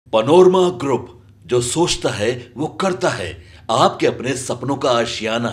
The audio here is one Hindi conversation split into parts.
पनोरमा ग्रुप, जो सोचता है वो करता है। आपके अपने सपनों का आशियाना।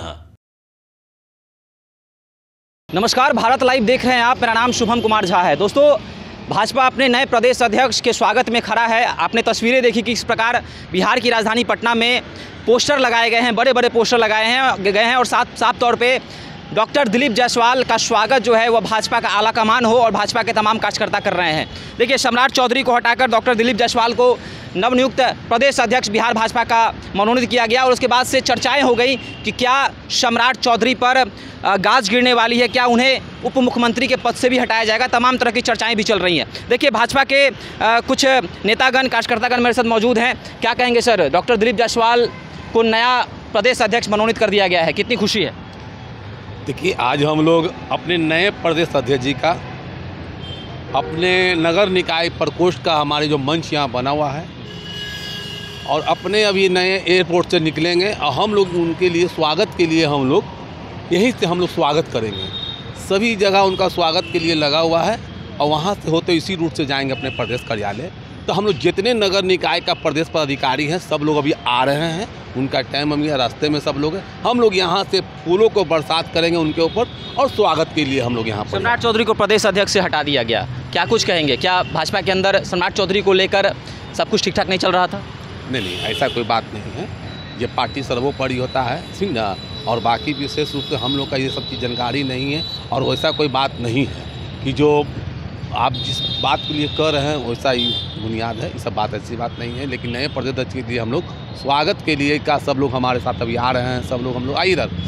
नमस्कार, भारत लाइव देख रहे हैं आप। मेरा नाम शुभम कुमार झा है। दोस्तों, भाजपा अपने नए प्रदेश अध्यक्ष के स्वागत में खड़ा है। आपने तस्वीरें देखी कि इस प्रकार बिहार की राजधानी पटना में पोस्टर लगाए गए हैं, बड़े बड़े पोस्टर लगाए गए हैं और साफ तौर पे डॉक्टर दिलीप जायसवाल का स्वागत जो है वह भाजपा का आला कमान हो और भाजपा के तमाम कार्यकर्ता कर रहे हैं। देखिए, सम्राट चौधरी को हटाकर डॉक्टर दिलीप जायसवाल को नवनियुक्त प्रदेश अध्यक्ष बिहार भाजपा का मनोनीत किया गया और उसके बाद से चर्चाएं हो गई कि क्या सम्राट चौधरी पर गाज गिरने वाली है, क्या उन्हें उप मुख्यमंत्री के पद से भी हटाया जाएगा। तमाम तरह की चर्चाएं भी चल रही हैं। देखिए, भाजपा के कुछ नेतागण, कार्यकर्तागण मेरे साथ मौजूद हैं। क्या कहेंगे सर, डॉक्टर दिलीप जायसवाल को नया प्रदेश अध्यक्ष मनोनीत कर दिया गया है, कितनी खुशी है? देखिए, आज हम लोग अपने नए प्रदेश अध्यक्ष जी का, अपने नगर निकाय प्रकोष्ठ का हमारे जो मंच यहाँ बना हुआ है और अपने अभी नए एयरपोर्ट से निकलेंगे और हम लोग उनके लिए स्वागत के लिए हम लोग यहीं से हम लोग स्वागत करेंगे। सभी जगह उनका स्वागत के लिए लगा हुआ है और वहाँ से होते इसी रूट से जाएंगे अपने प्रदेश कार्यालय। तो हम लोग जितने नगर निकाय का प्रदेश पदाधिकारी हैं सब लोग अभी आ रहे हैं। उनका टाइम अभी रास्ते में सब लोग हैं। हम लोग यहाँ से फूलों को बरसात करेंगे उनके ऊपर और स्वागत के लिए हम लोग यहाँ पर। सम्राट चौधरी को प्रदेश अध्यक्ष से हटा दिया गया, क्या कुछ कहेंगे? क्या भाजपा के अंदर सम्राट चौधरी को लेकर सब कुछ ठीक ठाक नहीं चल रहा था? नहीं, ऐसा कोई बात नहीं है। ये पार्टी सर्वोपरि होता है, ठीक ना। और बाकी विशेष रूप से हम लोग का ये सब चीज़ जानकारी नहीं है और वैसा कोई बात नहीं है कि जो आप जिस बात के लिए कर रहे हैं वैसा ही बुनियाद है। ये सब बात ऐसी बात नहीं है। लेकिन नए प्रदेश अध्यक्ष के लिए हम लोग स्वागत के लिए का सब लोग हमारे साथ अभी आ रहे हैं। सब लोग हम लोग आइए इधर।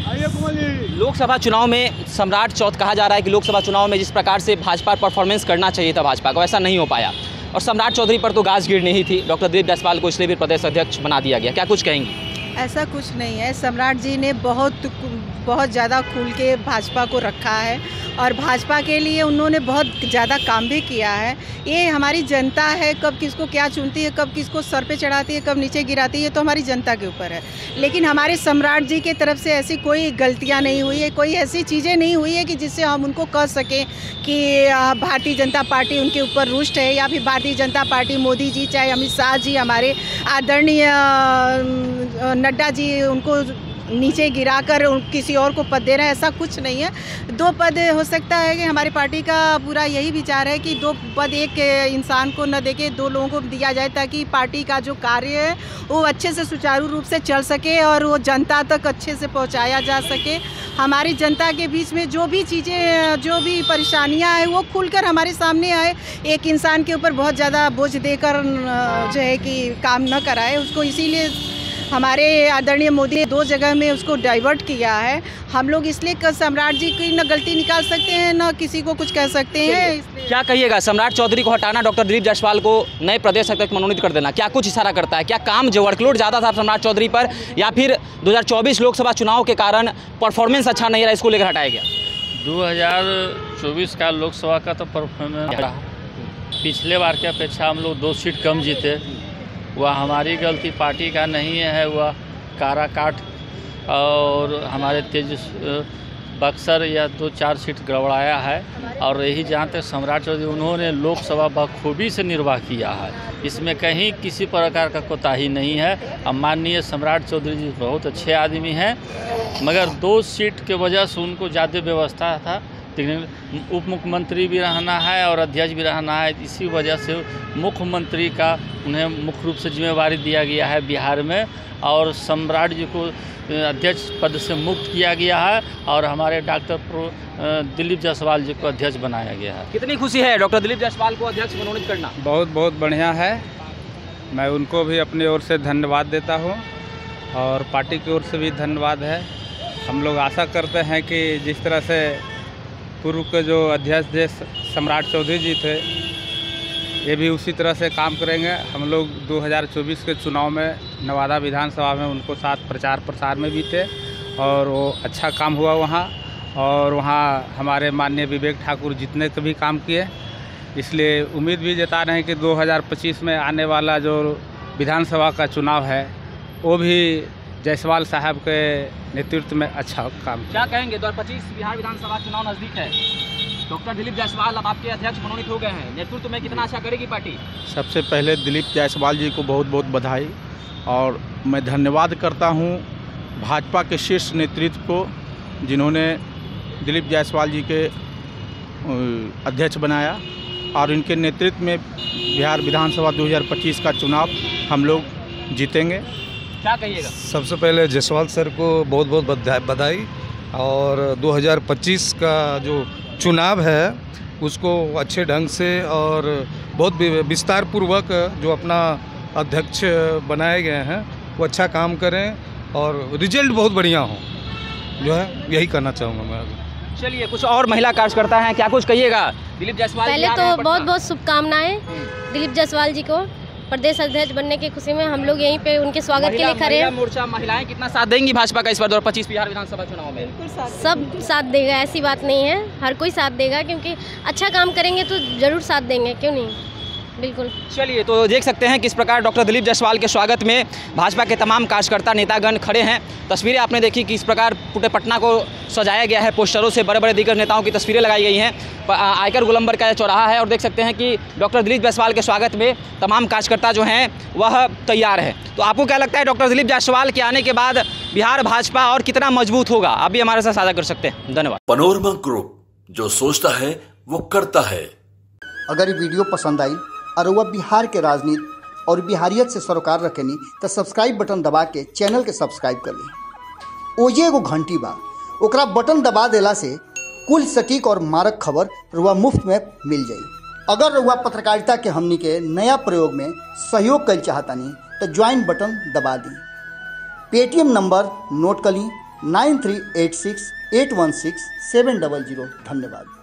लोकसभा चुनाव में सम्राट चौथ कहा जा रहा है कि लोकसभा चुनाव में जिस प्रकार से भाजपा परफॉर्मेंस करना चाहिए था भाजपा को, वैसा नहीं हो पाया और सम्राट चौधरी पर तो गाज गिरनी ही थी। डॉक्टर दिलीप जायसवाल को इसलिए भी प्रदेश अध्यक्ष बना दिया गया, क्या कुछ कहेंगी? ऐसा कुछ नहीं है। सम्राट जी ने बहुत ज़्यादा खुल के भाजपा को रखा है और भाजपा के लिए उन्होंने बहुत ज़्यादा काम भी किया है। ये हमारी जनता है, कब किसको क्या चुनती है, कब किसको सर पे चढ़ाती है, कब नीचे गिराती है, तो हमारी जनता के ऊपर है। लेकिन हमारे सम्राट जी की तरफ से ऐसी कोई गलतियां नहीं हुई है, कोई ऐसी चीज़ें नहीं हुई है कि जिससे हम उनको कह सकें कि भारतीय जनता पार्टी उनके ऊपर रुष्ट है या फिर भारतीय जनता पार्टी, मोदी जी, चाहे अमित शाह जी, हमारे आदरणीय नड्डा जी, उनको नीचे गिराकर किसी और को पद दे रहे हैं, ऐसा कुछ नहीं है। 2 पद हो सकता है कि हमारी पार्टी का पूरा यही विचार है कि 2 पद एक इंसान को न देके 2 लोगों को दिया जाए ताकि पार्टी का जो कार्य है वो अच्छे से सुचारू रूप से चल सके और वो जनता तक अच्छे से पहुंचाया जा सके। हमारी जनता के बीच में जो भी चीज़ें, जो भी परेशानियां हैं वो खुलकर हमारे सामने आए। एक इंसान के ऊपर बहुत ज़्यादा बोझ देकर जो है कि काम न कराए उसको। इसीलिए हमारे आदरणीय मोदी ने 2 जगह में उसको डाइवर्ट किया है। हम लोग इसलिए सम्राट जी की न गलती निकाल सकते हैं न किसी को कुछ कह सकते हैं। क्या कहिएगा, सम्राट चौधरी को हटाना, डॉक्टर दिलीप जायसवाल को नए प्रदेश अध्यक्ष मनोनीत कर देना, क्या कुछ इशारा करता है? क्या काम जो वर्कलोड ज़्यादा था सम्राट चौधरी पर या फिर 2024 लोकसभा चुनाव के कारण परफॉर्मेंस अच्छा नहीं रहा, इसको लेकर हटाया गया? 2024 का लोकसभा का तो परफॉर्मेंस पिछले बार की अपेक्षा हम लोग 2 सीट कम जीते। वह हमारी गलती पार्टी का नहीं है। वह काराकाट और हमारे तेज बक्सर या 2-4 सीट गड़बड़ाया है और यही जहाँ तक सम्राट चौधरी, उन्होंने लोकसभा बखूबी से निर्वाह किया है। इसमें कहीं किसी प्रकार का कोताही नहीं है। अब माननीय सम्राट चौधरी जी बहुत अच्छे आदमी हैं, मगर 2 सीट के वजह से उनको ज़्यादा व्यवस्था था। उप मुख्यमंत्री भी रहना है और अध्यक्ष भी रहना है। इसी वजह से मुख्यमंत्री का उन्हें मुख्य रूप से जिम्मेवारी दिया गया है बिहार में और सम्राट जी को अध्यक्ष पद से मुक्त किया गया है और हमारे डॉक्टर दिलीप जायसवाल जी को अध्यक्ष बनाया गया है। कितनी खुशी है डॉक्टर दिलीप जायसवाल को अध्यक्ष मनोनीत करना? बहुत बढ़िया है। मैं उनको भी अपनी ओर से धन्यवाद देता हूँ और पार्टी की ओर से भी धन्यवाद है। हम लोग आशा करते हैं कि जिस तरह से पूर्व के जो अध्यक्ष थे सम्राट चौधरी जी थे, ये भी उसी तरह से काम करेंगे। हम लोग 2024 के चुनाव में नवादा विधानसभा में उनको साथ प्रचार प्रसार में भी थे और वो अच्छा काम हुआ वहाँ। और वहाँ हमारे माननीय विवेक ठाकुर जितने के भी काम किए, इसलिए उम्मीद भी जता रहे हैं कि 2025 में आने वाला जो विधानसभा का चुनाव है वो भी जायसवाल साहब के नेतृत्व में अच्छा काम। क्या कहेंगे, 2025 बिहार विधानसभा चुनाव नज़दीक है, डॉक्टर दिलीप जायसवाल अब आपके अध्यक्ष मनोनीत हो गए हैं, नेतृत्व में कितना अच्छा करेगी पार्टी? सबसे पहले दिलीप जायसवाल जी को बहुत बहुत बधाई, और मैं धन्यवाद करता हूं भाजपा के शीर्ष नेतृत्व को, जिन्होंने दिलीप जायसवाल जी के अध्यक्ष बनाया, और इनके नेतृत्व में बिहार विधानसभा 2025 का चुनाव हम लोग जीतेंगे। क्या कहिएगा? सबसे पहले जायसवाल सर को बहुत बहुत बधाई, और 2025 का जो चुनाव है उसको अच्छे ढंग से और बहुत विस्तार पूर्वक जो अपना अध्यक्ष बनाए गए हैं वो अच्छा काम करें और रिजल्ट बहुत बढ़िया हो, जो है यही करना चाहूँगा मैं। चलिए, कुछ और महिला कार्यकर्ता हैं, क्या कुछ कहिएगा? दिलीप जायसवाल पहले तो बहुत बहुत शुभकामनाएं दिलीप जायसवाल जी को प्रदेश अध्यक्ष बनने की खुशी में हम लोग यहीं पे उनके स्वागत के लिए खड़े हैं। मोर्चा महिलाएं कितना साथ देंगी भाजपा का इस बार 2025 बिहार विधानसभा चुनाव में? सब साथ देगा, ऐसी बात नहीं है, हर कोई साथ देगा, क्योंकि अच्छा काम करेंगे तो जरूर साथ देंगे, क्यों नहीं, बिल्कुल। चलिए, तो देख सकते हैं किस प्रकार डॉक्टर दिलीप जायसवाल के स्वागत में भाजपा के तमाम कार्यकर्ता नेतागण खड़े हैं। तस्वीरें आपने देखी कि इस प्रकार पूरे पटना को सजाया गया है, पोस्टरों से बड़े बड़े दिग्गज नेताओं की तस्वीरें लगाई गई हैं। आयकर गोलंबर का चौराहा है और देख सकते हैं कि डॉक्टर दिलीप जायसवाल के स्वागत में तमाम कार्यकर्ता जो हैं वह तैयार है। तो आपको क्या लगता है डॉक्टर दिलीप जायसवाल के आने के बाद बिहार भाजपा और कितना मजबूत होगा? आप भी हमारे साथ साझा कर सकते हैं। धन्यवाद। पनोरमा ग्रुप, जो सोचता है वो करता है। अगर ये वीडियो पसंद आई और वह बिहार के राजनीति और बिहारियत से सरोकार रखेनी तो सब्सक्राइब बटन दबा के चैनल के सब्सक्राइब कर ली। ओजे एगो घंटी बा, ओकरा बटन दबा देला से कुल सटीक और मारक खबर रुआ मुफ्त में मिल जाई। अगर रुआ पत्रकारिता के हमनी के नया प्रयोग में सहयोग कर चाहतानी तो ज्वाइन बटन दबा दी। पेटीएम नंबर नोट कर ली 9386816700। धन्यवाद।